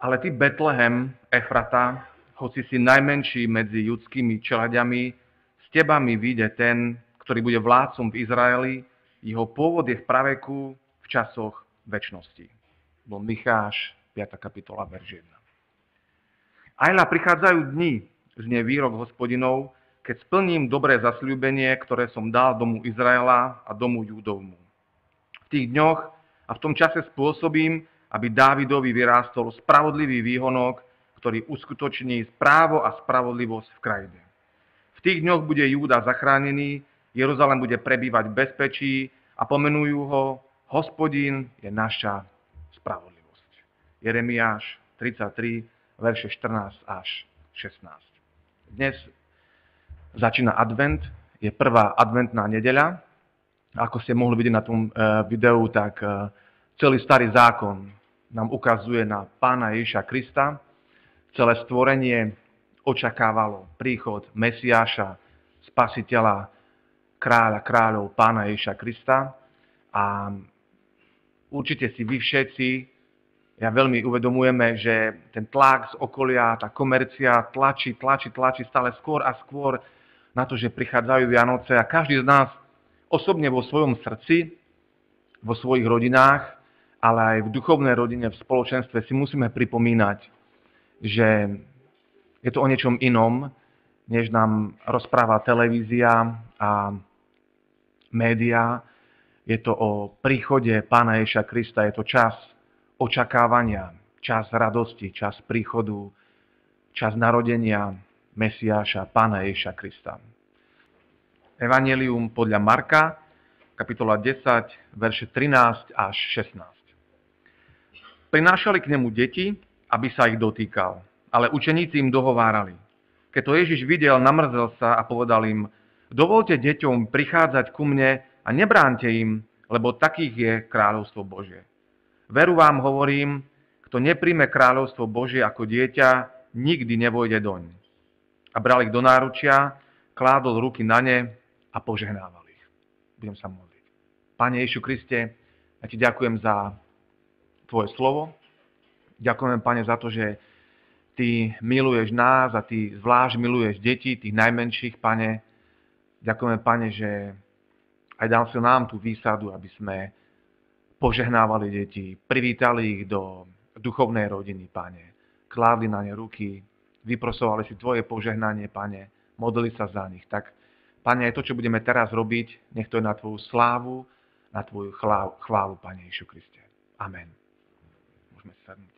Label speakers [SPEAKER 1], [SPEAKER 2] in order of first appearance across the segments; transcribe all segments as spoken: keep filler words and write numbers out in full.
[SPEAKER 1] Ale ty, Betlehem, Efrata, hoci si najmenší medzi judskými čeľaďami, s teba mi vyjde ten, ktorý bude vládcom v Izraeli, jeho pôvod je v praveku, v časoch večnosti. Bol Micháš, piata kapitola, verš jeden. Ajla, prichádzajú dni, znie výrok Hospodinov, keď splním dobré zasľúbenie, ktoré som dal domu Izraela a domu Júdovmu. V tých dňoch a v tom čase spôsobím, aby Dávidovi vyrástol spravodlivý výhonok, ktorý uskutoční právo a spravodlivosť v krajine. V tých dňoch bude Júda zachránený, Jeruzalém bude prebývať v bezpečí a pomenujú ho Hospodin je naša spravodlivosť. Jeremiáš tridsaťtri, verše štrnásť až šestnásť. Dnes začína advent, je prvá adventná nedeľa. Ako ste mohli vidieť na tom videu, tak celý starý zákon nám ukazuje na Pána Ježiša Krista. Celé stvorenie očakávalo príchod Mesiáša, Spasiteľa, kráľa kráľov, Pána Ježiša Krista. A určite si vy všetci, ja veľmi uvedomujeme, že ten tlak z okolia, tá komercia tlačí, tlačí, tlačí stále skôr a skôr na to, že prichádzajú Vianoce a každý z nás osobne vo svojom srdci, vo svojich rodinách, ale aj v duchovnej rodine, v spoločenstve si musíme pripomínať, že je to o niečom inom, než nám rozpráva televízia a médiá. Je to o príchode Pána Ježiša Krista, je to čas očakávania, čas radosti, čas príchodu, čas narodenia Mesiáša, Pána Ježiša Krista. Evanjelium podľa Marka, kapitola desať, verše trinásť až šestnásť. Prinášali k nemu deti, aby sa ich dotýkal, ale učeníci im dohovárali. Keď to Ježiš videl, namrzel sa a povedal im: dovolte deťom prichádzať ku mne a nebránte im, lebo takých je kráľovstvo Božie. Veru vám hovorím, kto nepríjme kráľovstvo Božie ako dieťa, nikdy nevojde doň. A bral ich do náručia, kládol ruky na ne a požehnával ich. Budem sa modliť. Pane Ježišu Kriste, ja ti ďakujem za tvoje slovo. Ďakujem, Pane, za to, že ty miluješ nás a ty zvlášť miluješ deti, tých najmenších, Pane. Ďakujeme, Pane, že aj dal si nám tú výsadu, aby sme požehnávali deti, privítali ich do duchovnej rodiny, Pane. Kládli na ne ruky, vyprosovali si tvoje požehnanie, Pane, modlili sa za nich. Tak, Pane, aj to, čo budeme teraz robiť, nech to je na tvoju slávu, na tvoju chválu, chválu Pane Ježišu Kriste. Amen. Môžeme sa sadnúť.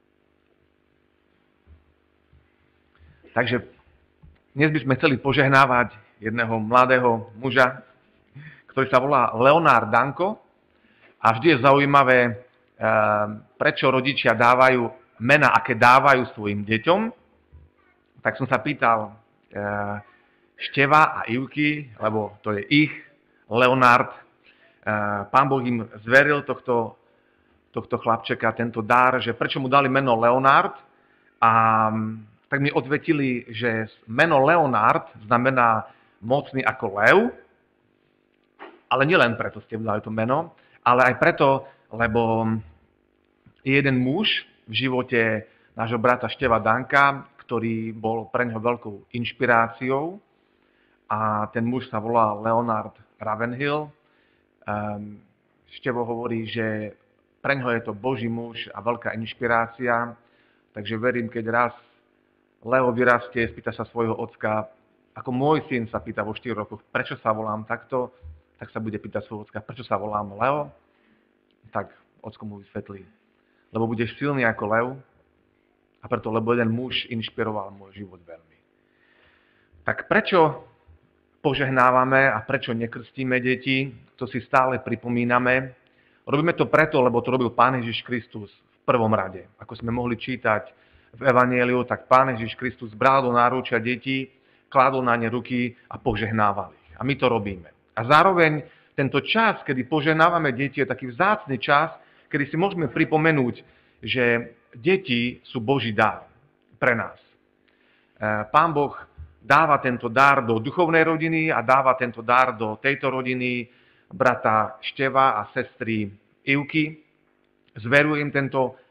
[SPEAKER 1] Takže dnes by sme chceli požehnávať jedného mladého muža, ktorý sa volá Leonard Danko. A vždy je zaujímavé, prečo rodičia dávajú mená, aké dávajú svojim deťom. Tak som sa pýtal Števa a Ivky, lebo to je ich, Leonard. Pán Boh im zveril tohto, tohto chlapčeka, tento dar, že prečo mu dali meno Leonard. A tak mi odvetili, že meno Leonard znamená mocný ako lev, ale nielen preto ste mu dali to meno, ale aj preto, lebo je jeden muž v živote nášho brata Števa Danka, ktorý bol pre ňoho veľkou inšpiráciou, a ten muž sa volá Leonard Ravenhill. Um, Števo hovorí, že pre ňoho je to Boží muž a veľká inšpirácia, takže verím, keď raz Leo vyrastie, spýta sa svojho ocka, ako môj syn sa pýta vo štyroch rokoch, prečo sa volám takto, tak sa bude pýtať svojho ocka, prečo sa volám Leo, tak ocko mu vysvetlí, lebo budeš silný ako lev a preto, lebo jeden muž inšpiroval môj život veľmi. Tak prečo požehnávame a prečo nekrstíme deti, to si stále pripomíname. Robíme to preto, lebo to robil Pán Ježiš Kristus v prvom rade. Ako sme mohli čítať v Evanjeliu, tak Pán Ježiš Kristus bral do náručia detí, kládol na ne ruky a požehnával ich. A my to robíme. A zároveň tento čas, kedy požehnávame deti, je taký vzácny čas, kedy si môžeme pripomenúť, že deti sú Boží dar pre nás. Pán Boh dáva tento dar do duchovnej rodiny a dáva tento dar do tejto rodiny brata Števa a sestry Ivky. Zveruje im tento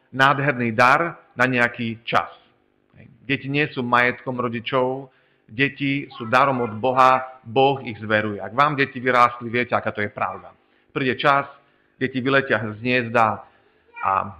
[SPEAKER 1] nádherný dar na nejaký čas. Deti nie sú majetkom rodičov, deti sú darom od Boha, Boh ich zveruje. Ak vám deti vyrástli, viete, aká to je pravda. Príde čas, deti vyletia z hniezda a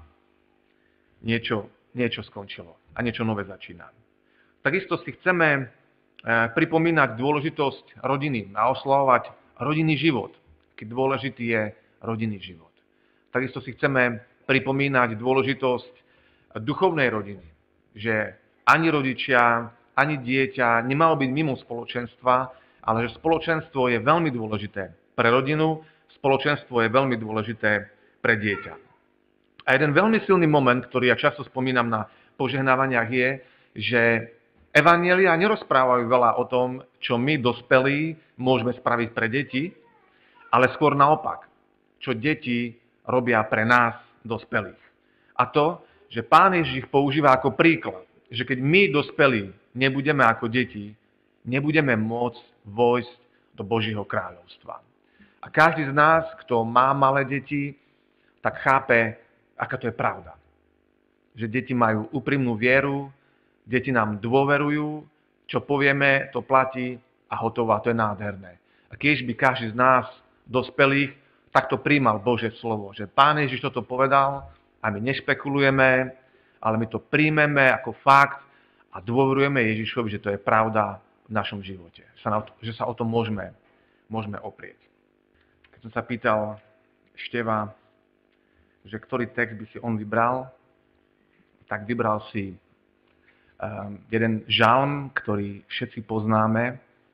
[SPEAKER 1] niečo, niečo skončilo a niečo nové začína. Takisto si chceme pripomínať dôležitosť rodiny a oslavovať rodinný život, keď dôležitý je rodinný život. Takisto si chceme pripomínať dôležitosť duchovnej rodiny, že ani rodičia, ani dieťa nemalo byť mimo spoločenstva, ale že spoločenstvo je veľmi dôležité pre rodinu, spoločenstvo je veľmi dôležité pre dieťa. A jeden veľmi silný moment, ktorý ja často spomínam na požehnávaniach je, že evanjelia nerozprávajú veľa o tom, čo my, dospelí, môžeme spraviť pre deti, ale skôr naopak, čo deti robia pre nás, dospelých. A to, že Pán Ježiš ich používa ako príklad, že keď my, dospelí, nebudeme ako deti, nebudeme môcť vojsť do Božieho kráľovstva. A každý z nás, kto má malé deti, tak chápe, aká to je pravda. Že deti majú úprimnú vieru, deti nám dôverujú, čo povieme, to platí a hotovo, a to je nádherné. A keď by každý z nás, dospelých, takto prijímal Božie slovo, že Pán Ježiš toto povedal a my nešpekulujeme, ale my to príjmeme ako fakt a dôverujeme Ježišovi, že to je pravda v našom živote. Že sa o to môžeme, môžeme oprieť. Keď som sa pýtal Števa, že ktorý text by si on vybral, tak vybral si um, jeden žalm, ktorý všetci poznáme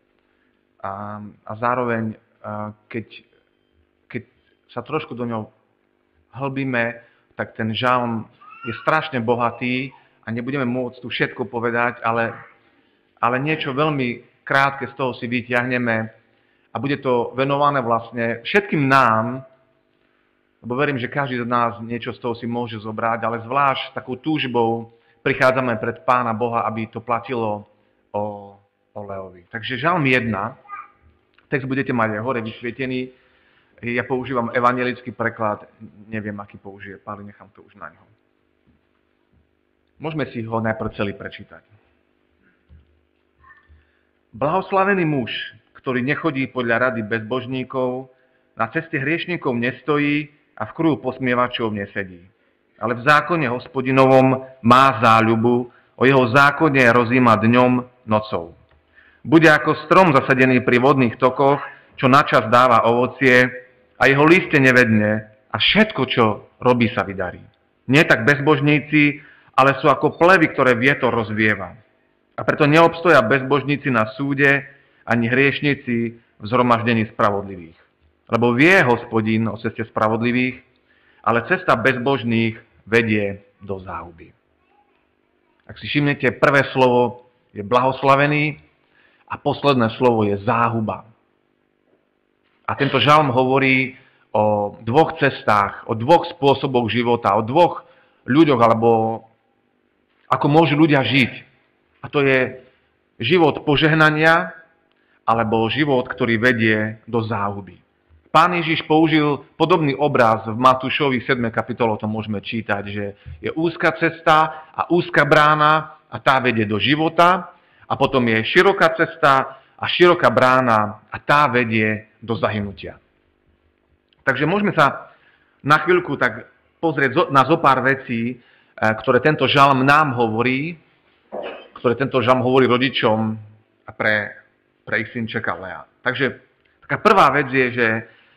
[SPEAKER 1] a, a zároveň, uh, keď keď sa trošku do ňou hlbíme, tak ten žalm je strašne bohatý a nebudeme môcť tu všetko povedať, ale, ale niečo veľmi krátke z toho si vyťahneme a bude to venované vlastne všetkým nám, lebo verím, že každý z nás niečo z toho si môže zobrať, ale zvlášť s takou túžbou prichádzame pred Pána Boha, aby to platilo o, o Leovi. Takže žalm jeden, text budete mať aj hore vysvietený. Ja používam evanjelický preklad, neviem, aký použije, ale nechám to už na ňo. Môžeme si ho najprv celý prečítať. Blahoslavený muž, ktorý nechodí podľa rady bezbožníkov, na ceste hriešníkov nestojí a v kruhu posmievačov nesedí. Ale v zákone Hospodinovom má záľubu, o jeho zákone rozíma dňom, nocou. Bude ako strom zasadený pri vodných tokoch, čo načas dáva ovocie, a jeho liste nevedne a všetko, čo robí, sa vydarí. Nie tak bezbožníci, ale sú ako plevy, ktoré vietor rozvieva. A preto neobstoja bezbožníci na súde, ani hriešnici v zhromaždení spravodlivých. Lebo vie Hospodin o ceste spravodlivých, ale cesta bezbožných vedie do záhuby. Ak si všimnete, prvé slovo je blahoslavený a posledné slovo je záhuba. A tento žalm hovorí o dvoch cestách, o dvoch spôsoboch života, o dvoch ľuďoch, alebo ako môžu ľudia žiť. A to je život požehnania, alebo život, ktorý vedie do záhuby. Pán Ježiš použil podobný obraz v Matúšovi siedmej kapitole, to môžeme čítať, že je úzka cesta a úzka brána a tá vedie do života, a potom je široká cesta a široká brána a tá vedie do zahynutia. Takže môžeme sa na chvíľku tak pozrieť na zo pár vecí, ktoré tento žalm nám hovorí, ktoré tento žalm hovorí rodičom a pre, pre ich synčeka Lea. Takže taká prvá vec je, že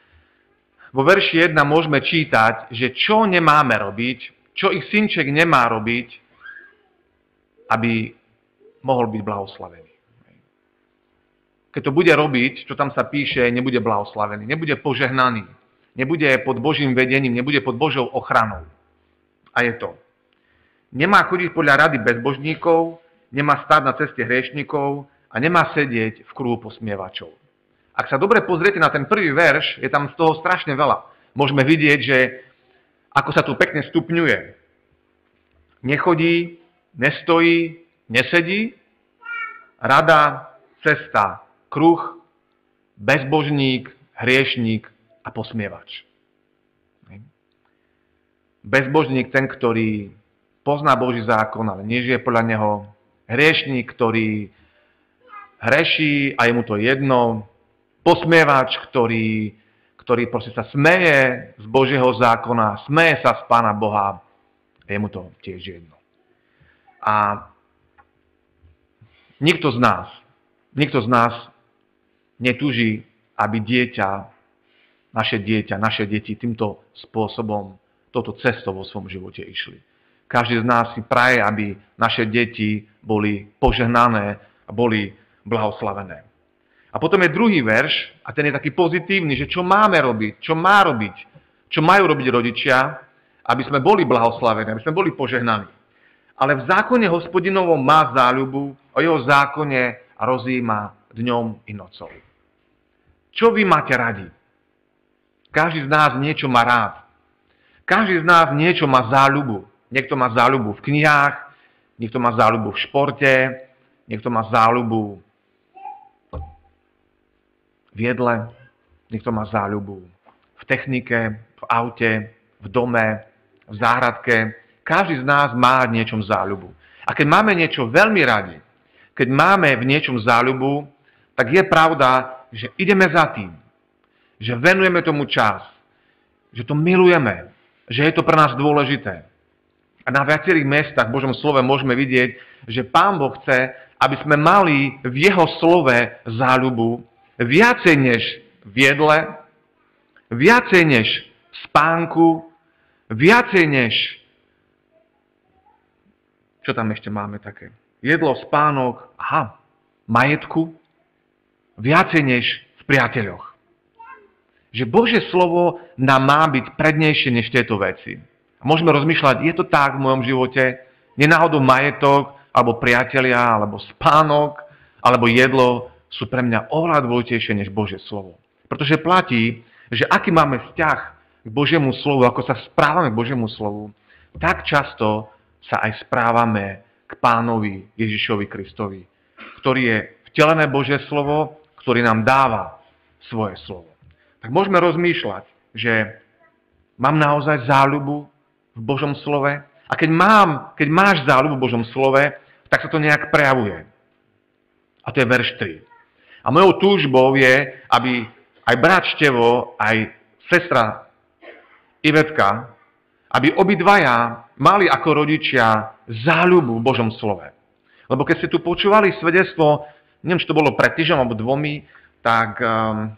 [SPEAKER 1] vo verši jeden môžeme čítať, že čo nemáme robiť, čo ich synček nemá robiť, aby mohol byť blahoslavený. Keď to bude robiť, čo tam sa píše, nebude blahoslavený, nebude požehnaný, nebude pod Božím vedením, nebude pod Božou ochranou. A je to. Nemá chodiť podľa rady bezbožníkov, nemá stáť na ceste hriešnikov a nemá sedieť v kruhu posmievačov. Ak sa dobre pozriete na ten prvý verš, je tam z toho strašne veľa. Môžeme vidieť, že ako sa tu pekne stupňuje. Nechodí, nestojí, nesedí, rada, cesta, kruh, bezbožník, hriešník a posmievač. Bezbožník ten, ktorý pozná Boží zákon, ale nežije podľa neho. Hriešník, ktorý hreší a je mu to jedno. Posmievač, ktorý, ktorý proste sa smeje z Božieho zákona, smeje sa z Pána Boha a je mu to tiež jedno. A nikto z nás, nikto z nás netúži, aby dieťa, naše dieťa, naše deti týmto spôsobom, touto cestou vo svojom živote išli. Každý z nás si praje, aby naše deti boli požehnané a boli blahoslavené. A potom je druhý verš, a ten je taký pozitívny, že čo máme robiť, čo má robiť, čo majú robiť rodičia, aby sme boli blahoslavení, aby sme boli požehnaní. Ale v zákone Hospodinovom má záľubu, o jeho zákone rozjíma dňom i nocou. Čo vy máte radi? Každý z nás niečo má rád. Každý z nás niečo má záľubu. Niekto má záľubu v knihách, niekto má záľubu v športe, niekto má záľubu v jedle, niekto má záľubu v technike, v aute, v dome, v záhradke. Každý z nás má v niečom záľubu. A keď máme niečo veľmi radi, keď máme v niečom záľubu, tak je pravda, že ideme za tým, že venujeme tomu čas, že to milujeme, že je to pre nás dôležité. A na viacerých miestach v Božom slove môžeme vidieť, že Pán Boh chce, aby sme mali v jeho slove záľubu viacej než v jedle, viacej než v spánku, viacej než... Čo tam ešte máme také? Jedlo, spánok, aha, majetku, viacej než v priateľoch. Že Božie slovo nám má byť prednejšie než tieto veci. A môžeme rozmýšľať, je to tak v mojom živote? Nie náhodou majetok, alebo priatelia, alebo spánok, alebo jedlo sú pre mňa oveľa dôležitejšie než Božie slovo. Pretože platí, že aký máme vzťah k Božiemu slovu, ako sa správame k Božiemu slovu, tak často sa aj správame k Pánovi Ježišovi Kristovi, ktorý je vtelené Božie slovo, ktorý nám dáva svoje slovo. Tak môžeme rozmýšľať, že mám naozaj záľubu v Božom slove? A keď, mám, keď máš záľubu v Božom slove, tak sa to nejak prejavuje. A to je verš tri. A mojou túžbou je, aby aj brat Števo, aj sestra Ivetka, aby obidvaja mali ako rodičia záľubu v Božom slove. Lebo keď ste tu počúvali svedectvo, neviem, či to bolo pred týždňom alebo dvomi, tak um,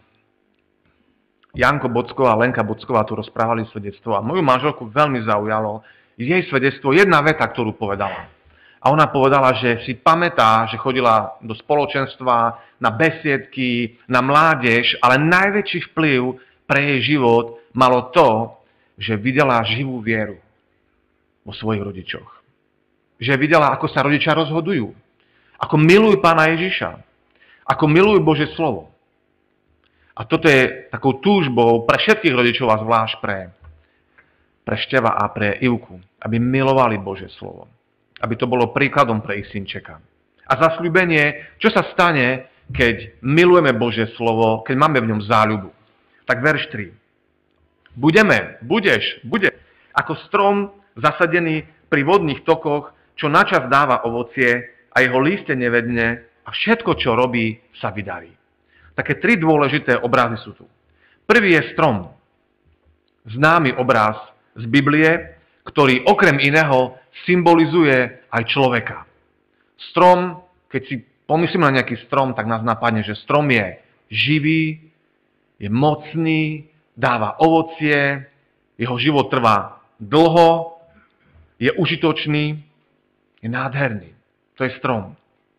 [SPEAKER 1] Janko Bocková a Lenka Bocková tu rozprávali svedectvo a moju manželku veľmi zaujalo jej svedectvo, jedna veta, ktorú povedala. A ona povedala, že si pamätá, že chodila do spoločenstva, na besiedky, na mládež, ale najväčší vplyv pre jej život malo to, že videla živú vieru vo svojich rodičoch. Že videla, ako sa rodičia rozhodujú. Ako milujú Pána Ježiša. Ako milujú Božie slovo. A toto je takou túžbou pre všetkých rodičov a zvlášť pre, pre Števa a pre Ivku, aby milovali Božie slovo. Aby to bolo príkladom pre ich synčeka. A zasľúbenie, čo sa stane, keď milujeme Božie slovo, keď máme v ňom záľubu. Tak verš tri. Budeme, budeš, bude ako strom zasadený pri vodných tokoch, čo načas dáva ovocie a jeho líste nevedne a všetko, čo robí, sa vydarí. Také tri dôležité obrazy sú tu. Prvý je strom. Známy obraz z Biblie, ktorý okrem iného symbolizuje aj človeka. Strom, keď si pomyslíme na nejaký strom, tak nás napadne, že strom je živý, je mocný, dáva ovocie, jeho život trvá dlho, je užitočný, je nádherný. To je strom.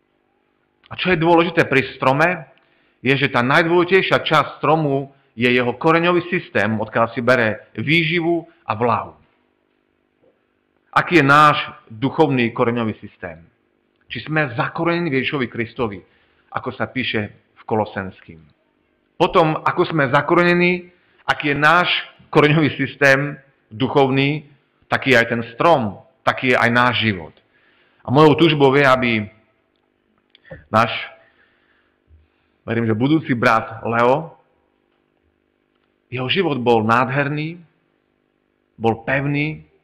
[SPEAKER 1] A čo je dôležité pri strome, je, že tá najdôležitejšia časť stromu je jeho koreňový systém, odkiaľ si bere výživu a vlahu. Aký je náš duchovný koreňový systém? Či sme zakorenení Ježišovi Kristovi, ako sa píše v Kolosenským. Potom, ako sme zakorenení, aký je náš koreňový systém duchovný, taký je aj ten strom, taký je aj náš život. A mojou túžbou je, aby náš, verím, že budúci brat Leo, jeho život bol nádherný, bol pevný,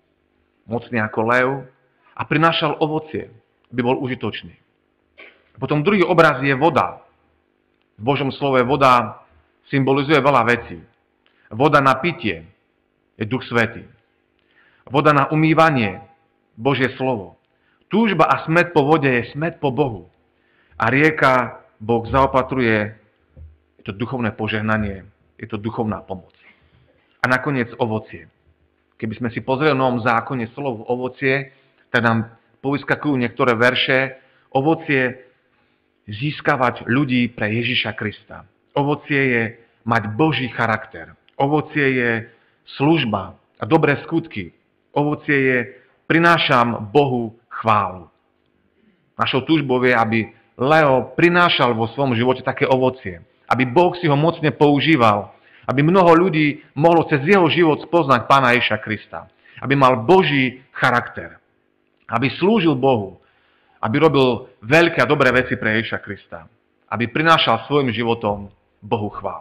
[SPEAKER 1] mocný ako lev a prinášal ovocie, aby bol užitočný. Potom druhý obraz je voda. V Božom slove voda symbolizuje veľa vecí. Voda na pitie je Duch Svätý. Voda na umývanie, Božie slovo. Túžba a smäd po vode je smäd po Bohu. A rieka Boh zaopatruje, je to duchovné požehnanie, je to duchovná pomoc. A nakoniec ovocie. Keby sme si pozreli v Novom zákone slovo ovocie, tak nám povyskakujú niektoré verše. Ovocie získavať ľudí pre Ježiša Krista. Ovocie je mať Boží charakter. Ovocie je služba a dobré skutky. Ovocie je prinášam Bohu chválu. Našou túžbou je, aby Leo prinášal vo svojom živote také ovocie. Aby Boh si ho mocne používal. Aby mnoho ľudí mohlo cez jeho život spoznať Pána Ježiša Krista. Aby mal Boží charakter. Aby slúžil Bohu. Aby robil veľké a dobré veci pre Ježiša Krista. Aby prinášal svojim životom Bohu chválu.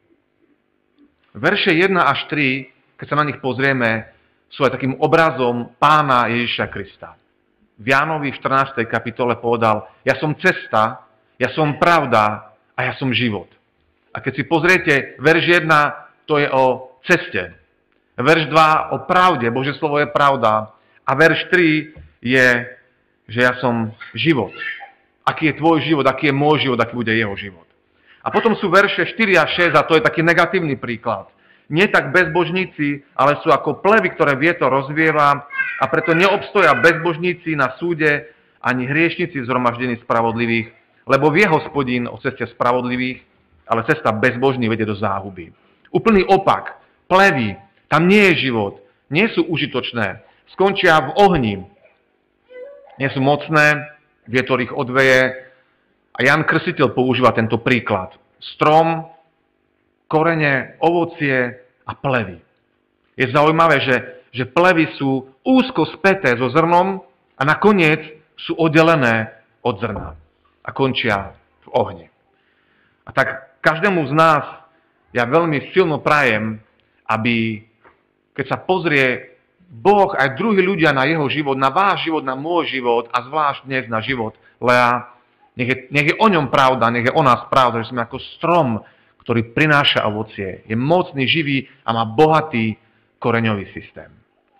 [SPEAKER 1] Verše jeden až tri, keď sa na nich pozrieme, sú aj takým obrazom Pána Ježiša Krista. V Jánovi v štrnástej kapitole povedal, ja som cesta, ja som pravda a ja som život. A keď si pozriete, verš jeden, to je o ceste. Verš dva o pravde, Božie slovo je pravda. A verš tri je že ja som život. Aký je tvoj život, aký je môj život, aký bude jeho život. A potom sú verše štyri a šesť a to je taký negatívny príklad. Nie tak bezbožníci, ale sú ako plevy, ktoré vietor rozvieva a preto neobstoja bezbožníci na súde ani hriešnici v zhromaždení spravodlivých, lebo vie Hospodín o ceste spravodlivých, ale cesta bezbožných vedie do záhuby. Úplný opak. Plevy, tam nie je život, nie sú užitočné, skončia v ohni. Nie sú mocné, vietor ich odveje. A Ján Krstiteľ používa tento príklad. Strom, korene, ovocie a plevy. Je zaujímavé, že, že plevy sú úzko späté so zrnom a nakoniec sú oddelené od zrna a končia v ohni. A tak každému z nás ja veľmi silno prajem, aby keď sa pozrie Boh aj druhí ľudia na jeho život, na váš život, na môj život a zvlášť dnes na život Lea, nech je, nech je o ňom pravda, nech je o nás pravda, že sme ako strom, ktorý prináša ovocie, je mocný, živý a má bohatý koreňový systém.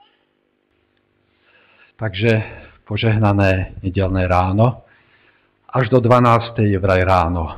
[SPEAKER 2] Takže požehnané nedeľné ráno, až do dvanástej je vraj ráno.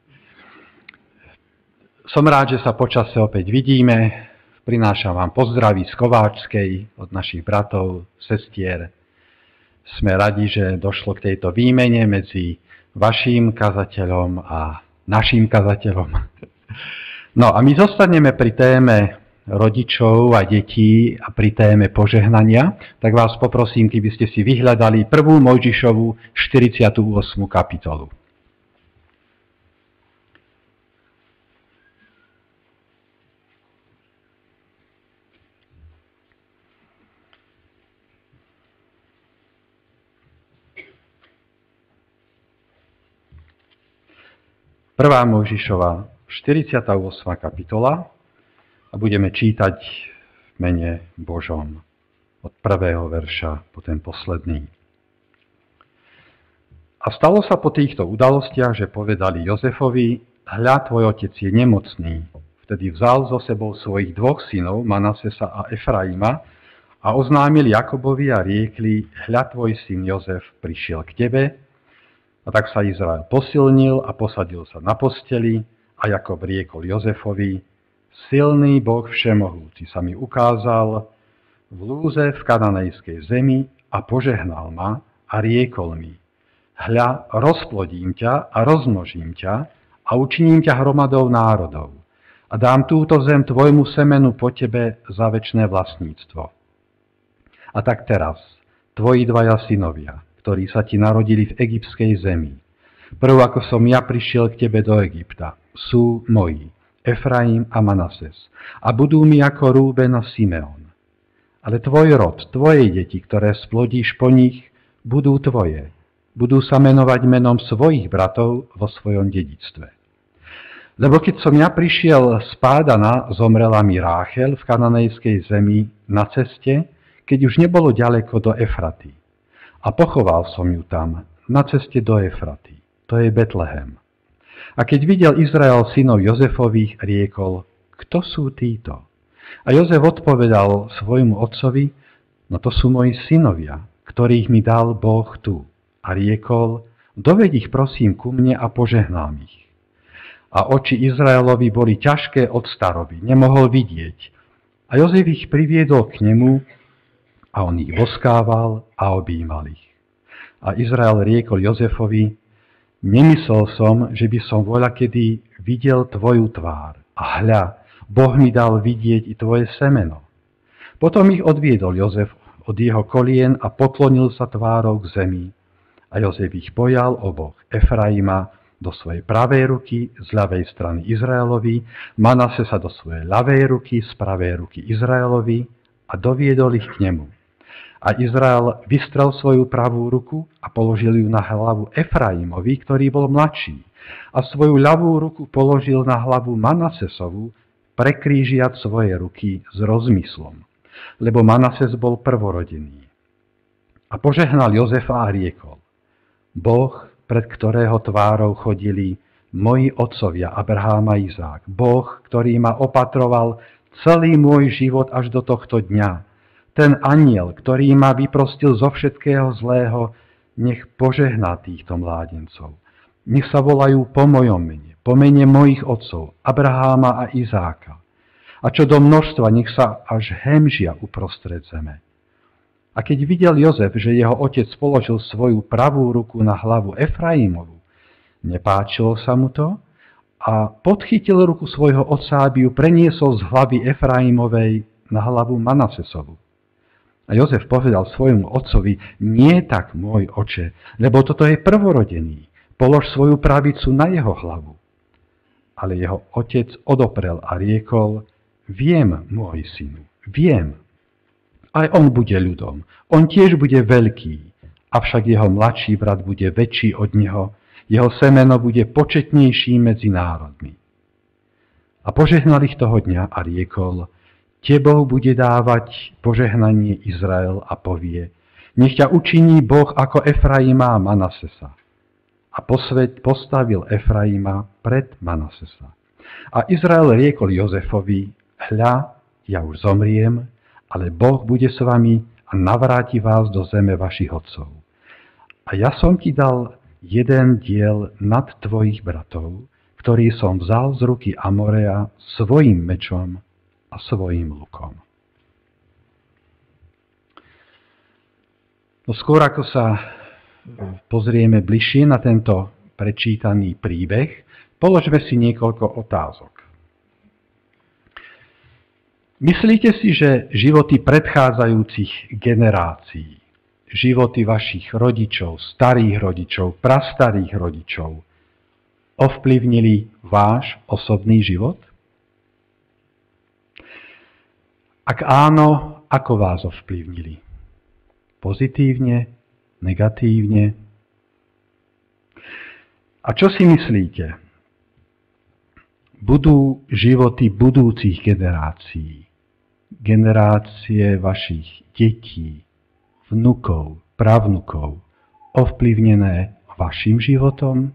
[SPEAKER 2] Som rád, že sa počase opäť vidíme. Prinášam vám pozdravy z Kováčskej od našich bratov, sestier. Sme radi, že došlo k tejto výmene medzi vaším kazateľom a naším kazateľom. No a my zostaneme pri téme rodičov a detí a pri téme požehnania. Tak vás poprosím, keby ste si vyhľadali prvú Mojžišovu štyridsiatu ôsmu kapitolu. Prvá Mojžišova, štyridsiata ôsma kapitola a budeme čítať v mene Božom od prvého verša po ten posledný. A stalo sa po týchto udalostiach, že povedali Jozefovi, hľa, tvoj otec je nemocný. Vtedy vzal so sebou svojich dvoch synov, Manasesa a Efraima, a oznámil Jakobovi a riekli, hľa, tvoj syn Jozef prišiel k tebe. A tak sa Izrael posilnil a posadil sa na posteli a Jakob riekol Jozefovi, silný Boh všemohúci sa mi ukázal v lúze v kananejskej zemi a požehnal ma a riekol mi, hľa, rozplodím ťa a rozmnožím ťa a učiním ťa hromadou národov a dám túto zem tvojmu semenu po tebe za večné vlastníctvo. A tak teraz, tvoji dvaja synovia, ktorí sa ti narodili v egyptskej zemi. Prv, ako som ja prišiel k tebe do Egypta, sú moji, Efraim a Manases, a budú mi ako Rúben a Simeon. Ale tvoj rod, tvoje deti, ktoré splodíš po nich, budú tvoje. Budú sa menovať menom svojich bratov vo svojom dedičstve. Lebo keď som ja prišiel z Pádana, zomrela mi Ráchel v kananejskej zemi na ceste, keď už nebolo ďaleko do Efraty. A pochoval som ju tam, na ceste do Efraty. To je Betlehem. A keď videl Izrael synov Jozefových, riekol, kto sú títo? A Jozef odpovedal svojmu otcovi, no to sú moji synovia, ktorých mi dal Boh tu. A riekol, doved ich prosím ku mne a požehnám ich. A oči Izraelovi boli ťažké od staroby, nemohol vidieť. A Jozef ich priviedol k nemu a on ich boskával a objímal ich. A Izrael riekol Jozefovi, nemyslel som, že by som voľakedy videl tvoju tvár. A hľa, Boh mi dal vidieť i tvoje semeno. Potom ich odviedol Jozef od jeho kolien a poklonil sa tvárou k zemi. A Jozef ich pojal oboch, Efraima do svojej pravej ruky z ľavej strany Izraelovi, Manase sa do svojej ľavej ruky z pravej ruky Izraelovi a doviedol ich k nemu. A Izrael vystrel svoju pravú ruku a položil ju na hlavu Efraimovi, ktorý bol mladší, a svoju ľavú ruku položil na hlavu Manasesovu, prekrížiac svoje ruky s rozmyslom, lebo Manases bol prvorodený. A požehnal Jozefa a riekol, Boh, pred ktorého tvárou chodili moji otcovia Abrahám a Izák, Boh, ktorý ma opatroval celý môj život až do tohto dňa, ten anjel, ktorý ma vyprostil zo všetkého zlého, nech požehná týchto mládencov. Nech sa volajú po mojom mene, po mene mojich otcov, Abraháma a Izáka. A čo do množstva, nech sa až hemžia uprostred zeme. A keď videl Jozef, že jeho otec položil svoju pravú ruku na hlavu Efraimovu, nepáčilo sa mu to a podchytil ruku svojho otca, aby ju preniesol z hlavy Efraimovej na hlavu Manasesovu. A Jozef povedal svojmu otcovi, nie tak, môj oče, lebo toto je prvorodený. Polož svoju pravicu na jeho hlavu. Ale jeho otec odoprel a riekol, viem, môj synu, viem. Aj on bude ľudom, on tiež bude veľký, avšak jeho mladší brat bude väčší od neho, jeho semeno bude početnejší medzi národmi. A požehnal ich toho dňa a riekol, tebou bude dávať požehnanie Izrael a povie, nech ťa učiní Boh ako Efraima a Manasesa. A posvet postavil Efraima pred Manasesa. A Izrael riekol Jozefovi, hľa, ja už zomriem, ale Boh bude s vami a navráti vás do zeme vašich otcov. A ja som ti dal jeden diel nad tvojich bratov, ktorý som vzal z ruky Amorea svojim mečom a svojím lukom. No skôr ako sa pozrieme bližšie na tento prečítaný príbeh, položme si niekoľko otázok. Myslíte si, že životy predchádzajúcich generácií, životy vašich rodičov, starých rodičov, prastarých rodičov ovplyvnili váš osobný život? Ak áno, ako vás ovplyvnili? Pozitívne? Negatívne? A čo si myslíte? Budú životy budúcich generácií, generácie vašich detí, vnukov, pravnukov, ovplyvnené vašim životom?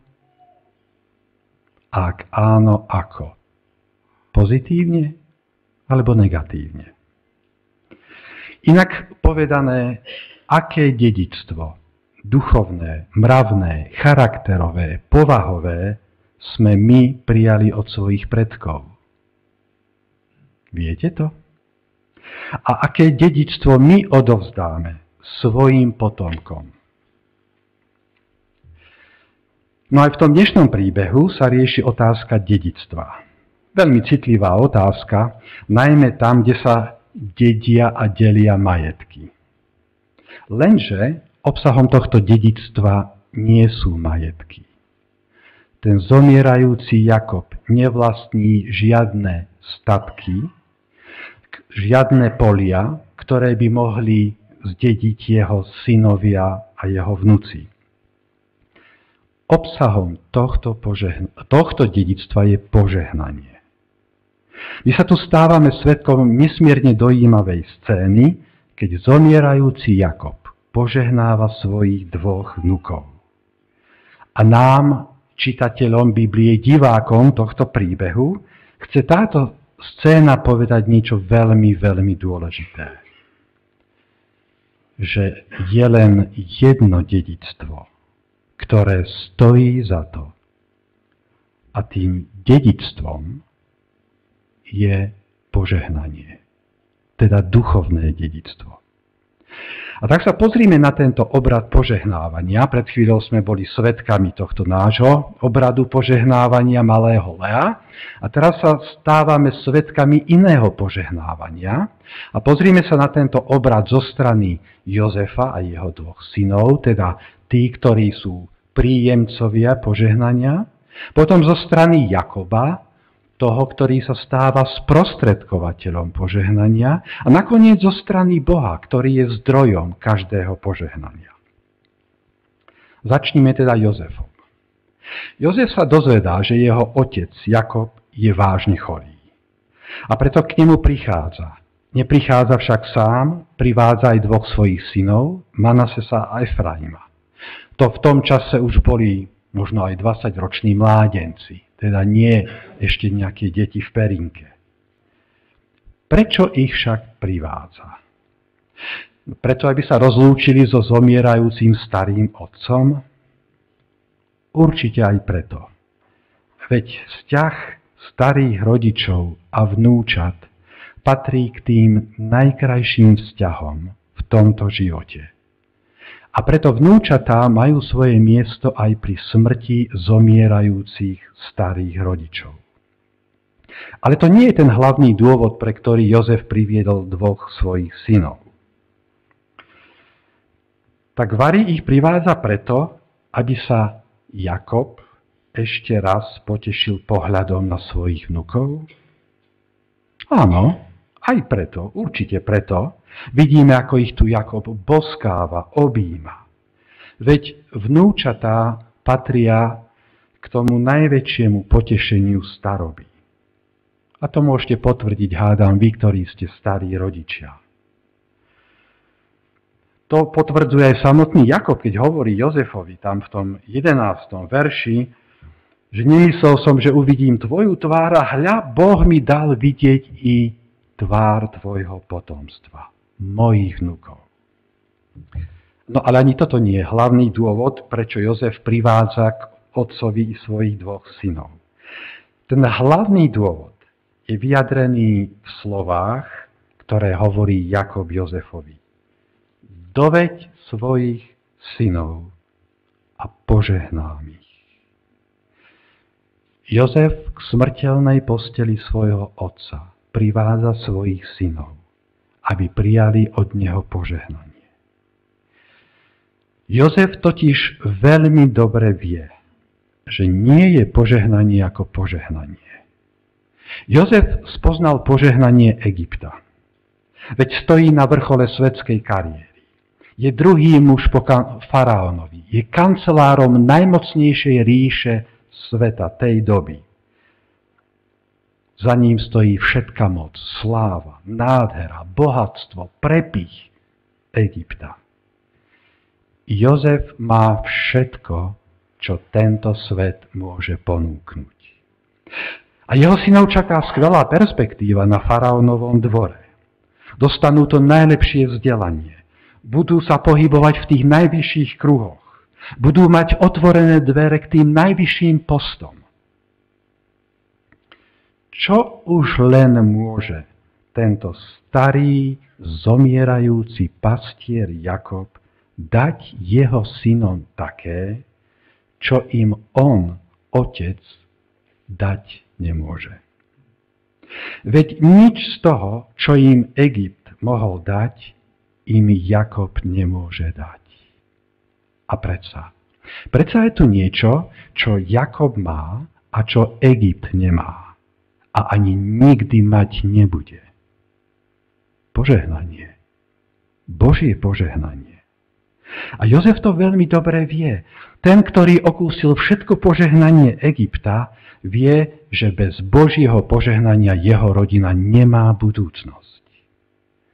[SPEAKER 2] Ak áno, ako? Pozitívne alebo negatívne? Inak povedané, aké dedičstvo, duchovné, mravné, charakterové, povahové sme my prijali od svojich predkov? Viete to? A aké dedičstvo my odovzdáme svojim potomkom? No aj v tom dnešnom príbehu sa rieši otázka dedičstva. Veľmi citlivá otázka, najmä tam, kde sa dedia a delia majetky. Lenže obsahom tohto dedičstva nie sú majetky. Ten zomierajúci Jakob nevlastní žiadne statky, žiadne polia, ktoré by mohli zdediť jeho synovia a jeho vnuci. Obsahom tohto, požehn- tohto dedičstva je požehnanie. My sa tu stávame svedkom nesmierne dojímavej scény, keď zomierajúci Jakob požehnáva svojich dvoch vnukov. A nám, čitateľom Biblie, divákom tohto príbehu, chce táto scéna povedať niečo veľmi, veľmi dôležité. Že je len jedno dedičstvo, ktoré stojí za to. A tým dedičstvom je požehnanie, teda duchovné dedičstvo. A tak sa pozrime na tento obrad požehnávania. Pred chvíľou sme boli svedkami tohto nášho obradu požehnávania malého Lea. A teraz sa stávame svedkami iného požehnávania. A pozrime sa na tento obrad zo strany Jozefa a jeho dvoch synov, teda tí, ktorí sú príjemcovia požehnania. Potom zo strany Jakoba, toho, ktorý sa stáva sprostredkovateľom požehnania, a nakoniec zo strany Boha, ktorý je zdrojom každého požehnania. Začnime teda Jozefom. Jozef sa dozvedá, že jeho otec Jakob je vážne chorý. A preto k nemu prichádza. Neprichádza však sám, privádza aj dvoch svojich synov, Manasesa a Efraima. To v tom čase už boli možno aj dvadsaťroční mládenci, teda nie ešte nejaké deti v perinke. Prečo ich však privádza? Preto, aby sa rozlúčili so zomierajúcim starým otcom? Určite aj preto. Veď vzťah starých rodičov a vnúčat patrí k tým najkrajším vzťahom v tomto živote. A preto vnúčatá majú svoje miesto aj pri smrti zomierajúcich starých rodičov. Ale to nie je ten hlavný dôvod, pre ktorý Jozef priviedol dvoch svojich synov. Tak varí ich privádza preto, aby sa Jakob ešte raz potešil pohľadom na svojich vnukov? Áno, aj preto, určite preto. Vidíme, ako ich tu Jakob boskáva, objíma. Veď vnúčatá patria k tomu najväčšiemu potešeniu staroby. A to môžete potvrdiť, hádam, vy, ktorí ste starí rodičia. To potvrdzuje aj samotný Jakob, keď hovorí Jozefovi tam v tom jedenástom verši, že nemyslel som, že uvidím tvoju tvár a hľa, Boh mi dal vidieť i tvár tvojho potomstva, mojich vnukov. No ale ani toto nie je hlavný dôvod, prečo Jozef privádza k otcovi svojich dvoch synov. Ten hlavný dôvod je vyjadrený v slovách, ktoré hovorí Jakob Jozefovi. Doveď svojich synov a požehnám ich. Jozef k smrteľnej posteli svojho otca privádza svojich synov, aby prijali od neho požehnanie. Jozef totiž veľmi dobre vie, že nie je požehnanie ako požehnanie. Jozef spoznal požehnanie Egypta. Veď stojí na vrchole svetskej kariéry. Je druhý muž po faraónovi. Je kancelárom najmocnejšej ríše sveta tej doby. Za ním stojí všetka moc, sláva, nádhera, bohatstvo, prepich Egypta. Jozef má všetko, čo tento svet môže ponúknuť. A jeho synov čaká skvelá perspektíva na faraónovom dvore. Dostanú to najlepšie vzdelanie. Budú sa pohybovať v tých najvyšších kruhoch. Budú mať otvorené dvere k tým najvyšším postom. Čo už len môže tento starý, zomierajúci pastier Jakob dať jeho synom také, čo im on, otec, dať nemôže. Veď nič z toho, čo im Egypt mohol dať, im Jakob nemôže dať. A predsa. Predsa je tu niečo, čo Jakob má a čo Egypt nemá. A ani nikdy mať nebude. Požehnanie. Božie požehnanie. A Jozef to veľmi dobre vie. Ten, ktorý okúsil všetko požehnanie Egypta, vie, že bez Božieho požehnania jeho rodina nemá budúcnosť.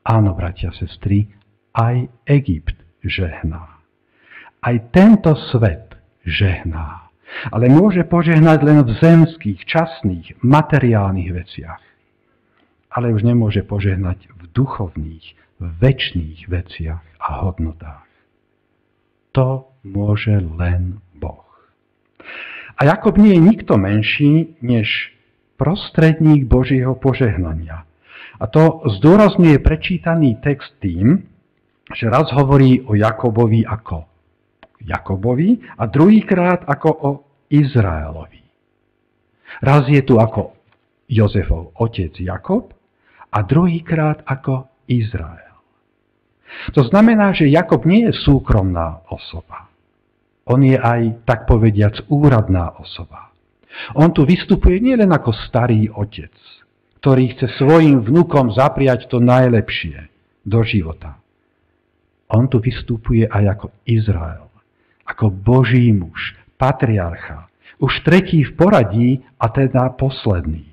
[SPEAKER 2] Áno, bratia, sestry, aj Egypt žehná. Aj tento svet žehná. Ale môže požehnať len v zemských, časných, materiálnych veciach. Ale už nemôže požehnať v duchovných, večných veciach a hodnotách. To môže len Boh. A Jakob nie je nikto menší, než prostredník Božieho požehnania. A to zdôrazňuje prečítaný text tým, že raz hovorí o Jakobovi ako Jakobovi a druhýkrát ako o Izraelovi. Raz je tu ako Jozefov otec Jakob a druhýkrát ako Izrael. To znamená, že Jakob nie je súkromná osoba. On je aj, tak povediac, úradná osoba. On tu vystupuje nielen ako starý otec, ktorý chce svojim vnukom zapriať to najlepšie do života. On tu vystupuje aj ako Izrael, ako Boží muž, patriarcha, už tretí v poradí a teda posledný.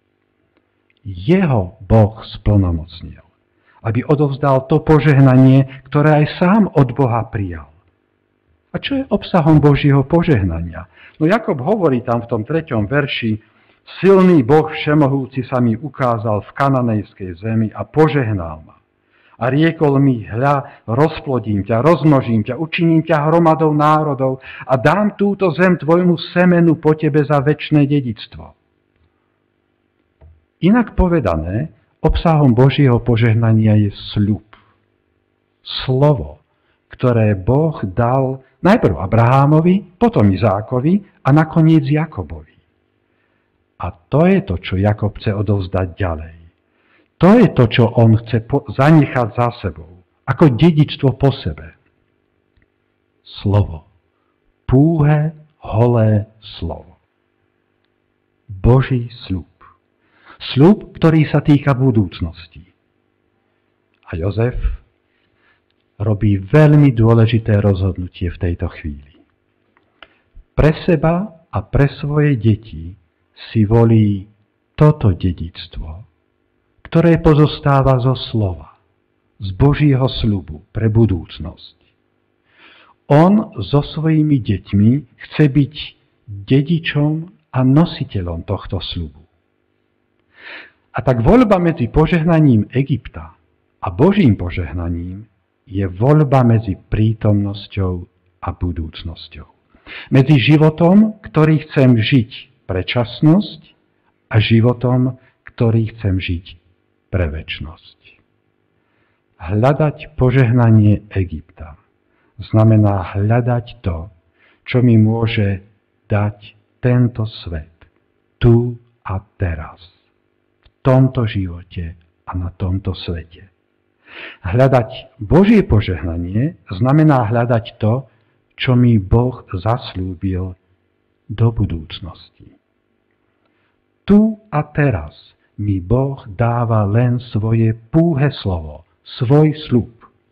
[SPEAKER 2] Jeho Boh splnomocnil, aby odovzdal to požehnanie, ktoré aj sám od Boha prijal. A čo je obsahom Božieho požehnania? No Jakob hovorí tam v tom treťom verši, silný Boh všemohúci sa mi ukázal v kananejskej zemi a požehnal ma. A riekol mi, hľa, rozplodím ťa, rozmnožím ťa, učiním ťa hromadou národov a dám túto zem tvojmu semenu po tebe za večné dedičstvo. Inak povedané, obsahom Božieho požehnania je sľub. Slovo, ktoré Boh dal najprv Abrahámovi, potom Izákovi a nakoniec Jakobovi. A to je to, čo Jakob chce odovzdať ďalej. To je to, čo on chce po- zanechať za sebou, ako dedičstvo po sebe. Slovo. Púhe, holé slovo. Boží sľub. Sľub, ktorý sa týka budúcnosti. A Jozef robí veľmi dôležité rozhodnutie v tejto chvíli. Pre seba a pre svoje deti si volí toto dedičstvo, ktoré pozostáva zo slova, z Božieho sľubu pre budúcnosť. On so svojimi deťmi chce byť dedičom a nositeľom tohto sľubu. A tak voľba medzi požehnaním Egypta a Božím požehnaním je voľba medzi prítomnosťou a budúcnosťou. Medzi životom, ktorý chcem žiť pre časnosť a životom, ktorý chcem žiť pre večnosť. Hľadať požehnanie Egypta znamená hľadať to, čo mi môže dať tento svet, tu a teraz, v tomto živote a na tomto svete. Hľadať Božie požehnanie znamená hľadať to, čo mi Boh zasľúbil do budúcnosti. Tu a teraz mi Boh dáva len svoje púhe slovo, svoj sľub.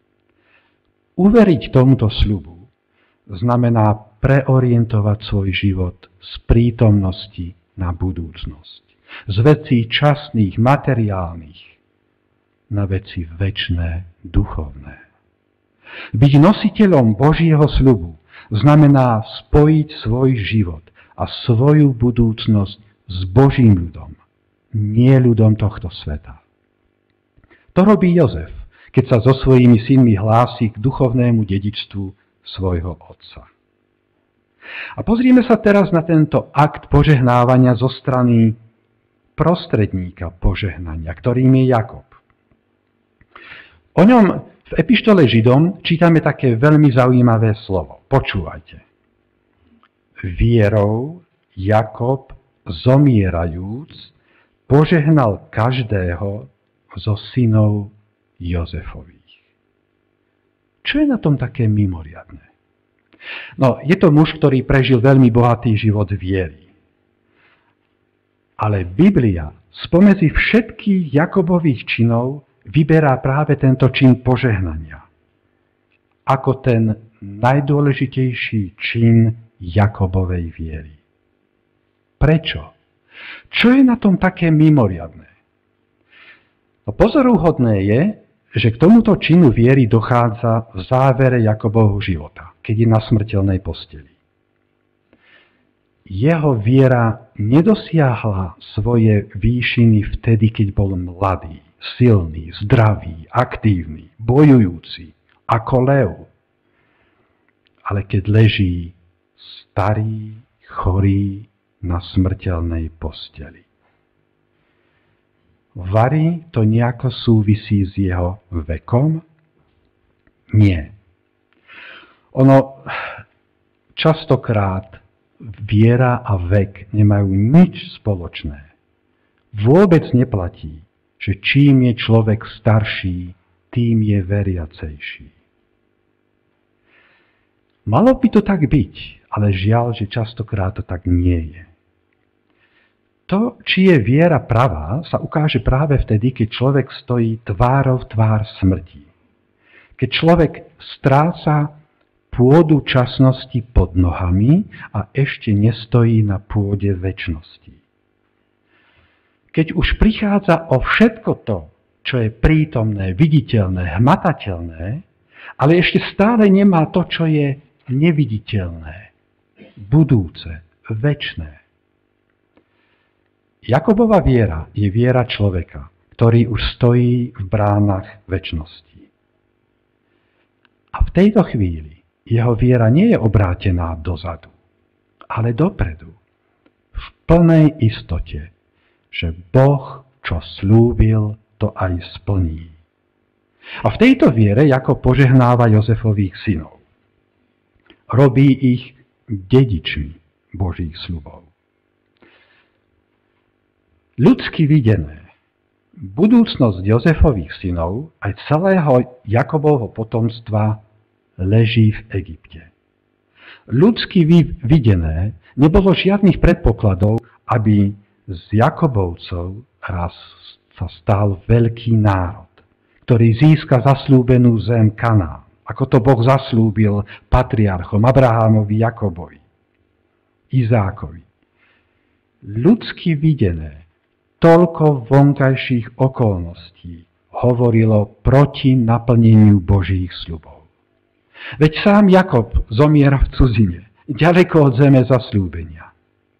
[SPEAKER 2] Uveriť tomuto sľubu znamená preorientovať svoj život z prítomnosti na budúcnosť. Z vecí časných, materiálnych na veci večné, duchovné. Byť nositeľom Božieho sľubu znamená spojiť svoj život a svoju budúcnosť s Božím ľudom, nie ľudom tohto sveta. To robí Jozef, keď sa so svojimi synmi hlási k duchovnému dedičstvu svojho otca. A pozrime sa teraz na tento akt požehnávania zo strany prostredníka požehnania, ktorým je Jakob. O ňom v epištole Židom čítame také veľmi zaujímavé slovo. Počúvajte. Vierou Jakob zomierajúc požehnal každého zo synov Jozefových. Čo je na tom také mimoriadne? No, je to muž, ktorý prežil veľmi bohatý život viery. Ale Biblia spomedzi všetkých Jakobových činov vyberá práve tento čin požehnania ako ten najdôležitejší čin Jakobovej viery. Prečo? Čo je na tom také mimoriadne? No, pozoruhodné je, že k tomuto činu viery dochádza v závere Jakobovho života, keď je na smrteľnej posteli. Jeho viera nedosiahla svoje výšiny vtedy, keď bol mladý, silný, zdravý, aktívny, bojujúci, ako lev. Ale keď leží starý, chorý na smrteľnej posteli. Vari to nejako súvisí s jeho vekom? Nie. Ono častokrát viera a vek nemajú nič spoločné. Vôbec neplatí, že čím je človek starší, tým je veriacejší. Malo by to tak byť, ale žiaľ, že častokrát to tak nie je. To, či je viera pravá, sa ukáže práve vtedy, keď človek stojí tvárou v tvár smrti. Keď človek stráca pôdu časnosti pod nohami a ešte nestojí na pôde večnosti. Keď už prichádza o všetko to, čo je prítomné, viditeľné, hmatateľné, ale ešte stále nemá to, čo je neviditeľné, budúce, večné. Jakobova viera je viera človeka, ktorý už stojí v bránach večnosti. A v tejto chvíli jeho viera nie je obrátená dozadu, ale dopredu, v plnej istote, že Boh, čo slúbil, to aj splní. A v tejto viere Jakob požehnáva Jozefových synov. Robí ich dedičmi Božích sľubov. Ľudsky videné, budúcnosť Jozefových synov aj celého Jakobovho potomstva leží v Egypte. Ľudsky videné, nebolo žiadnych predpokladov, aby z Jakobovcov raz sa stal veľký národ, ktorý získa zaslúbenú zem Kanán, ako to Boh zaslúbil patriarchom Abrahámovi, Jakobovi, Izákovi. Ľudsky videné, toľko vonkajších okolností hovorilo proti naplneniu Božích sľubov. Veď sám Jakob zomiera v cudzine, ďaleko od zeme zasľúbenia.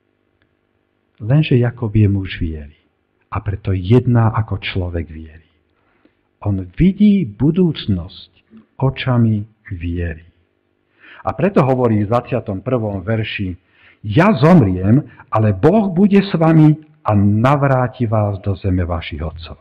[SPEAKER 2] Lenže Jakob je muž viery a preto jedná ako človek viery. On vidí budúcnosť očami viery. A preto hovorí v dvadsiatom prvom verši: Ja zomriem, ale Boh bude s vami a navráti vás do zeme vašich otcov.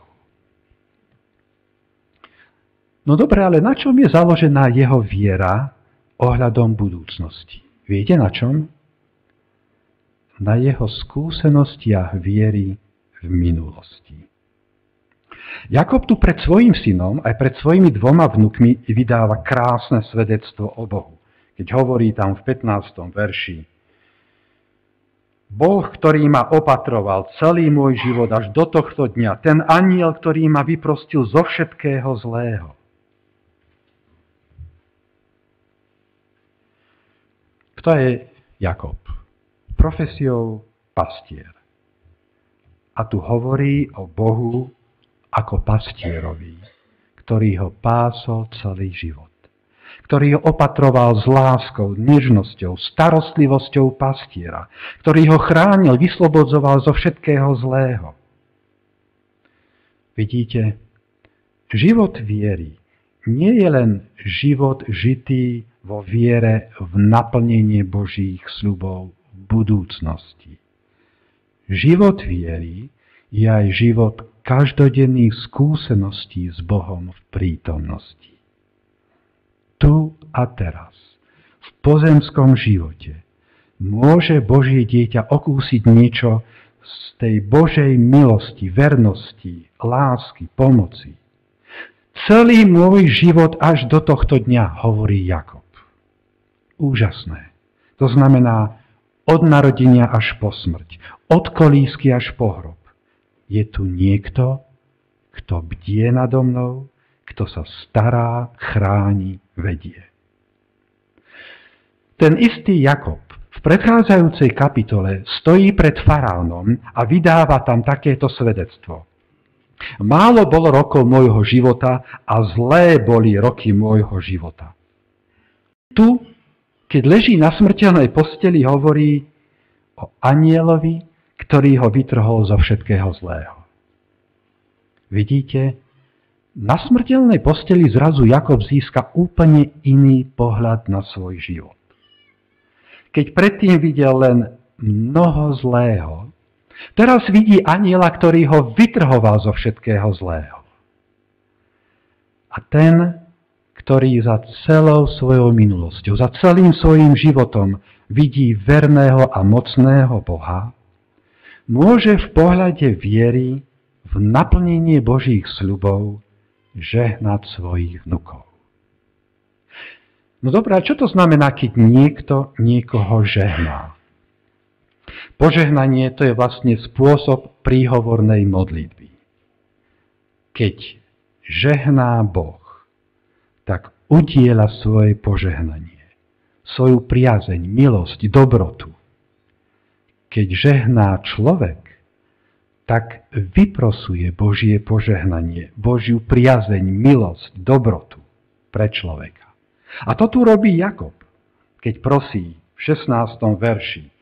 [SPEAKER 2] No dobre, ale na čom je založená jeho viera ohľadom budúcnosti? Viete na čom? Na jeho skúsenostiach viery v minulosti. Jakob tu pred svojím synom aj pred svojimi dvoma vnukmi vydáva krásne svedectvo o Bohu. Keď hovorí tam v pätnástom verši: Boh, ktorý ma opatroval celý môj život až do tohto dňa, ten anjel, ktorý ma vyprostil zo všetkého zlého. Kto je Jakob? Profesiou pastier. A tu hovorí o Bohu ako pastierovi, ktorý ho pásol celý život. Ktorý ho opatroval s láskou, nežnosťou, starostlivosťou pastiera, ktorý ho chránil, vyslobodzoval zo všetkého zlého. Vidíte, život viery nie je len život žitý vo viere v naplnenie Božích sľubov v budúcnosti. Život viery je aj život každodenných skúseností s Bohom v prítomnosti. Tu a teraz, v pozemskom živote, môže Božie dieťa okúsiť niečo z tej Božej milosti, vernosti, lásky, pomoci. Celý môj život až do tohto dňa, hovorí Jakob. Úžasné. To znamená od narodenia až po smrť, od kolísky až po hrob. Je tu niekto, kto bdie nado mnou, kto sa stará, chráni, vedie. Ten istý Jakob v predchádzajúcej kapitole stojí pred faraónom a vydáva tam takéto svedectvo. Málo bolo rokov môjho života a zlé boli roky môjho života. Tu, keď leží na smrteľnej posteli, hovorí o anjelovi, ktorý ho vytrhol zo všetkého zlého. Vidíte, na smrteľnej posteli zrazu Jakob získa úplne iný pohľad na svoj život. Keď predtým videl len mnoho zlého, teraz vidí anjela, ktorý ho vytrhoval zo všetkého zlého. A ten, ktorý za celou svojou minulosťou, za celým svojím životom vidí verného a mocného Boha, môže v pohľade viery v naplnenie Božích sľubov žehnať svojich vnukov. No dobré, a čo to znamená, keď niekto niekoho žehná? Požehnanie to je vlastne spôsob príhovornej modlitby. Keď žehná Boh, tak udieľa svoje požehnanie, svoju priazeň, milosť, dobrotu. Keď žehná človek, tak vyprosuje Božie požehnanie, Božiu priazeň, milosť, dobrotu pre človeka. A to tu robí Jakob, keď prosí v šestnástom verši.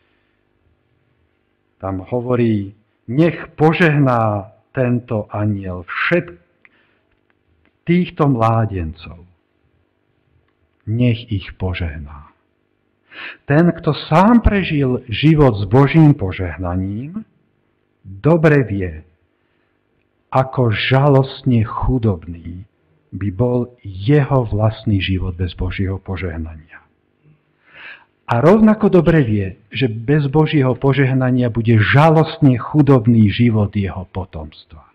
[SPEAKER 2] Tam hovorí, nech požehná tento anjel všetkých týchto mládencov. Nech ich požehná. Ten, kto sám prežil život s Božím požehnaním, dobre vie, ako žalostne chudobný by bol jeho vlastný život bez Božieho požehnania. A rovnako dobre vie, že bez Božieho požehnania bude žalostne chudobný život jeho potomstva.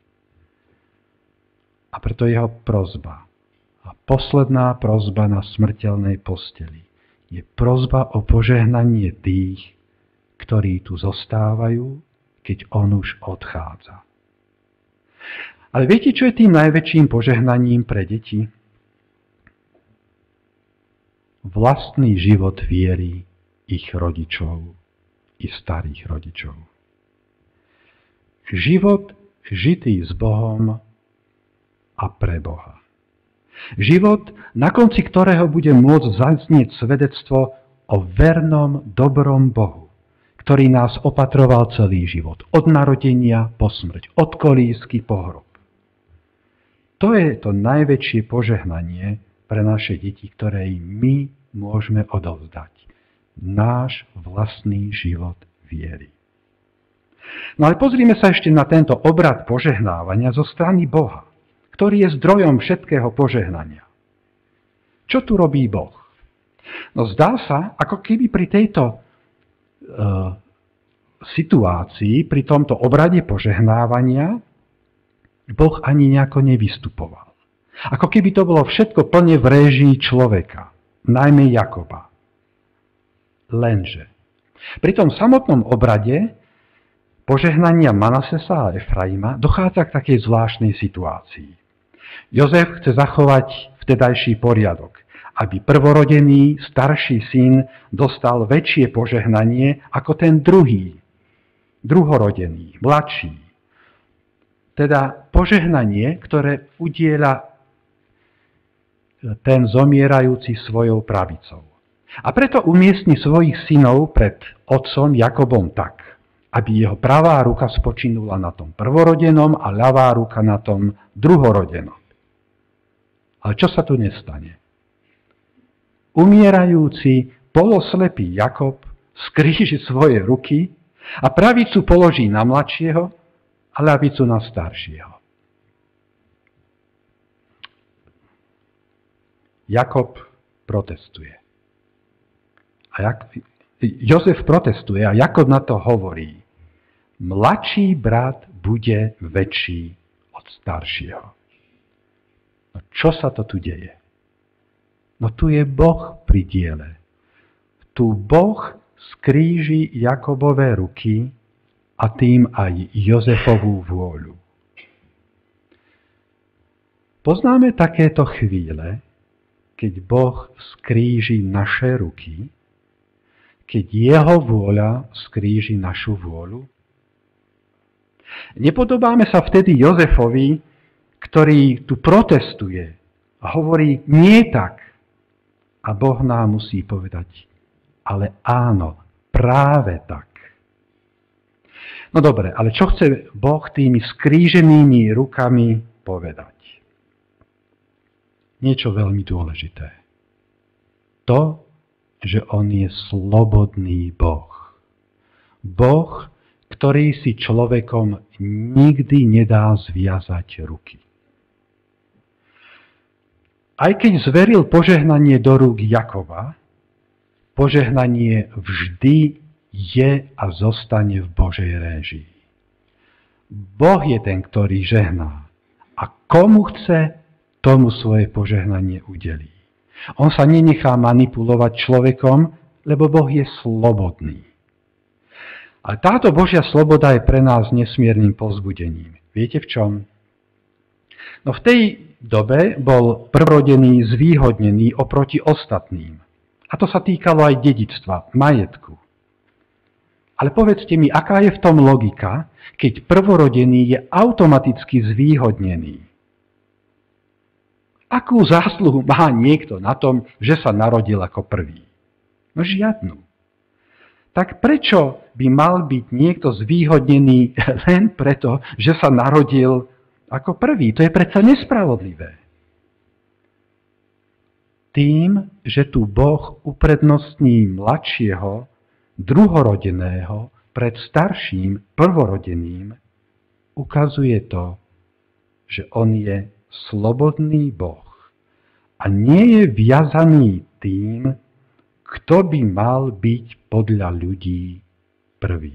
[SPEAKER 2] A preto jeho prosba, a posledná prosba na smrteľnej posteli, je prosba o požehnanie tých, ktorí tu zostávajú, keď on už odchádza. Ale viete, čo je tým najväčším požehnaním pre deti? Vlastný život viery ich rodičov i starých rodičov. Život žitý s Bohom a pre Boha. Život, na konci ktorého bude môcť zaznieť svedectvo o vernom, dobrom Bohu, ktorý nás opatroval celý život, od narodenia po smrť, od kolísky po hrob. To je to najväčšie požehnanie pre naše deti, ktoré im my môžeme odovzdať. Náš vlastný život viery. No ale pozrime sa ešte na tento obrad požehnávania zo strany Boha, ktorý je zdrojom všetkého požehnania. Čo tu robí Boh? No zdá sa, ako keby pri tejto e, situácii, pri tomto obrade požehnávania, Boh ani nejako nevystupoval. Ako keby to bolo všetko plne v réžii človeka, najmä Jakoba. Lenže pri tom samotnom obrade požehnania Manasesa a Efraima dochádza k takej zvláštnej situácii. Jozef chce zachovať vtedajší poriadok, aby prvorodený, starší syn dostal väčšie požehnanie ako ten druhý, druhorodený, mladší. Teda požehnanie, ktoré udieľa ten zomierajúci svojou pravicou. A preto umiestni svojich synov pred otcom Jakobom tak, aby jeho pravá ruka spočinula na tom prvorodenom a ľavá ruka na tom druhorodenom. Ale čo sa tu nestane? Umierajúci, poloslepý Jakob skríži svoje ruky a pravicu položí na mladšieho a ľavicu na staršieho. Jakob protestuje. A Jak, Jozef protestuje a Jakob na to hovorí: mladší brat bude väčší od staršieho. No čo sa to tu deje? No tu je Boh pri diele. Tu Boh skríži Jakobové ruky a tým aj Jozefovú vôľu. Poznáme takéto chvíle, keď Boh skríži naše ruky, keď jeho vôľa skríži našu vôľu? Nepodobáme sa vtedy Jozefovi, ktorý tu protestuje a hovorí nie tak. A Boh nám musí povedať, ale áno, práve tak. No dobre, ale čo chce Boh tými skríženými rukami povedať? Niečo veľmi dôležité. To, že on je slobodný Boh. Boh, ktorý si človekom nikdy nedá zviazať ruky. Aj keď zveril požehnanie do rúk Jakova, požehnanie vždy je a zostane v Božej réžii. Boh je ten, ktorý žehná. A komu chce, tomu svoje požehnanie udelí. On sa nenechá manipulovať človekom, lebo Boh je slobodný. A táto Božia sloboda je pre nás nesmiernym povzbudením. Viete v čom? No v tej dobe bol prvorodený zvýhodnený oproti ostatným. A to sa týkalo aj dedičstva, majetku. Ale povedzte mi, aká je v tom logika, keď prvorodený je automaticky zvýhodnený? Akú zásluhu má niekto na tom, že sa narodil ako prvý? No žiadnu. Tak prečo by mal byť niekto zvýhodnený len preto, že sa narodil ako prvý? To je predsa nespravodlivé. Tým, že tu Boh uprednostní mladšieho, druhorodeného pred starším, prvorodeným, ukazuje to, že on je slobodný Boh a nie je viazaný tým, kto by mal byť podľa ľudí prvý.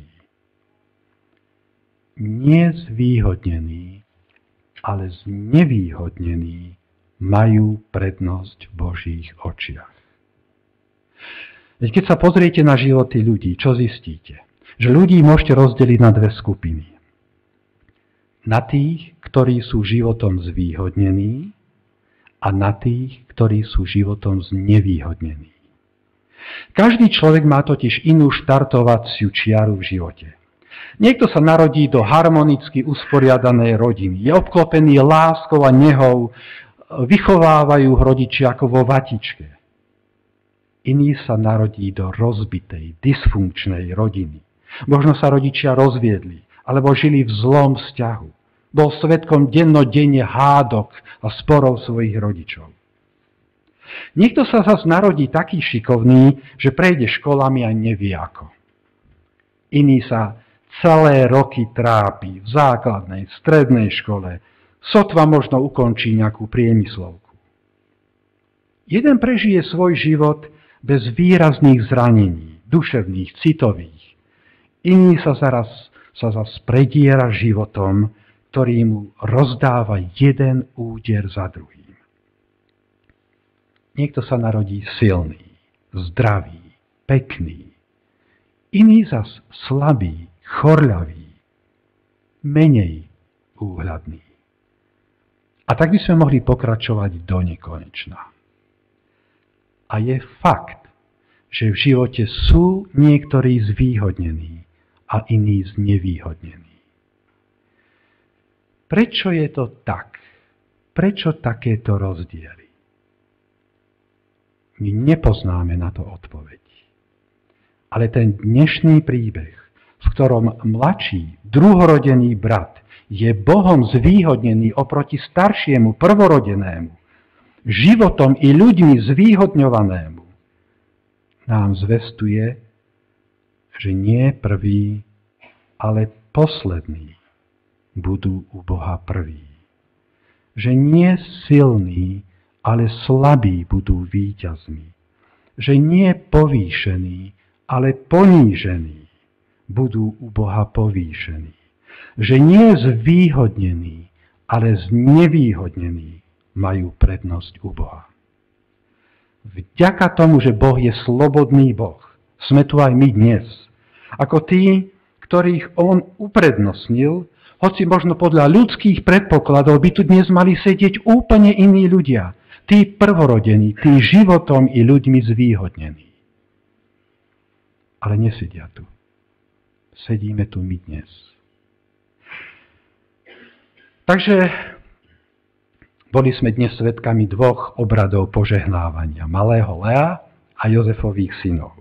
[SPEAKER 2] Nie zvýhodnení, ale znevýhodnení majú prednosť v Božích očiach. Veď keď sa pozriete na životy ľudí, čo zistíte? Že ľudí môžete rozdeliť na dve skupiny. Na tých, ktorí sú životom zvýhodnení a na tých, ktorí sú životom znevýhodnení. Každý človek má totiž inú štartovaciu čiaru v živote. Niekto sa narodí do harmonicky usporiadanej rodiny, je obklopený láskou a nehou, vychovávajú ho rodičia ako vo vatičke. Iný sa narodí do rozbitej, dysfunkčnej rodiny. Možno sa rodičia rozviedli, alebo žili v zlom vzťahu. Bol svedkom dennodenne hádok a sporov svojich rodičov. Niekto sa zas narodí taký šikovný, že prejde školami a nevie ako. Iný sa celé roky trápi v základnej, strednej škole, sotva možno ukončí nejakú priemyslovku. Jeden prežije svoj život bez výrazných zranení, duševných, citových. Iný sa zaraz sa zas prediera životom, ktorý mu rozdáva jeden úder za druhým. Niekto sa narodí silný, zdravý, pekný. Iný zas slabý, chorľavý, menej úhľadný. A tak by sme mohli pokračovať do nekonečna. A je fakt, že v živote sú niektorí zvýhodnení a iní znevýhodnení. Prečo je to tak? Prečo takéto rozdiely? My nepoznáme na to odpoveď. Ale ten dnešný príbeh, v ktorom mladší, druhorodený brat je Bohom zvýhodnený oproti staršiemu, prvorodenému, životom i ľuďmi zvýhodňovanému, nám zvestuje, že nie prvý, ale poslední budú u Boha prví. Že nie silní, ale slabí budú víťazmi. Že nie povýšení, ale ponížení budú u Boha povýšení. Že nie zvýhodnení, ale znevýhodnení majú prednosť u Boha. Vďaka tomu, že Boh je slobodný Boh, sme tu aj my dnes. Ako tí, ktorých on uprednostnil, hoci možno podľa ľudských predpokladov by tu dnes mali sedieť úplne iní ľudia. Tí prvorodení, tí životom i ľuďmi zvýhodnení. Ale nesedia tu. Sedíme tu my dnes. Takže boli sme dnes svedkami dvoch obradov požehnávania. Malého Lea a Jozefových synov.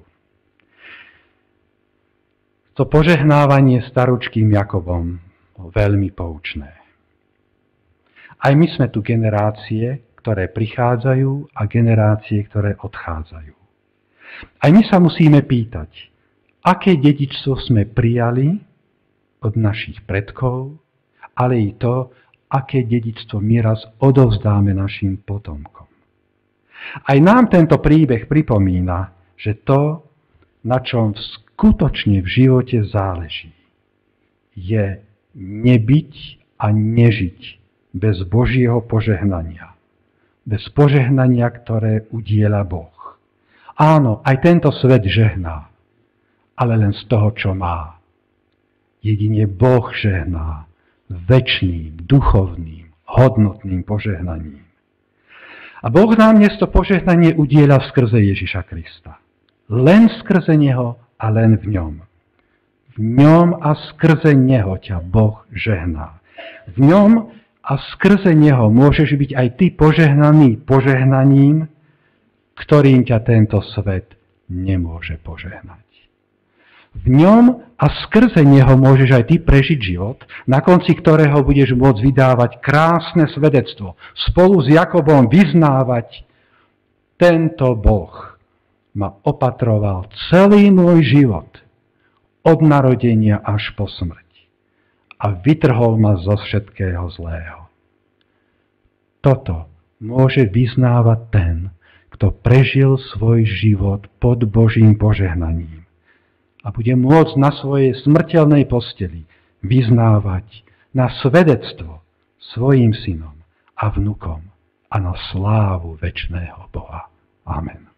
[SPEAKER 2] To požehnávanie staručkým Jakobom bolo veľmi poučné. Aj my sme tu generácie, ktoré prichádzajú a generácie, ktoré odchádzajú. Aj my sa musíme pýtať, aké dedičstvo sme prijali od našich predkov, ale i to, aké dedičstvo my raz odovzdáme našim potomkom. Aj nám tento príbeh pripomína, že to, na čom skutočne v živote záleží, je nebyť a nežiť bez Božieho požehnania. Bez požehnania, ktoré udieľa Boh. Áno, aj tento svet žehná, ale len z toho, čo má. Jedine Boh žehná večným, duchovným, hodnotným požehnaním. A Boh nám dnes to požehnanie udieľa skrze Ježiša Krista. Len skrze Neho a len v ňom. V ňom a skrze Neho ťa Boh žehná. V ňom a skrze Neho môžeš byť aj ty požehnaný požehnaním, ktorým ťa tento svet nemôže požehnať. V ňom a skrze Neho môžeš aj ty prežiť život, na konci ktorého budeš môcť vydávať krásne svedectvo. Spolu s Jakobom vyznávať, tento Boh ma opatroval celý môj život, od narodenia až po smrť. A vytrhol ma zo všetkého zlého. Toto môže vyznávať ten, kto prežil svoj život pod Božím požehnaním. A bude môcť na svojej smrteľnej posteli vyznávať na svedectvo svojim synom a vnukom a na slávu večného Boha. Amen.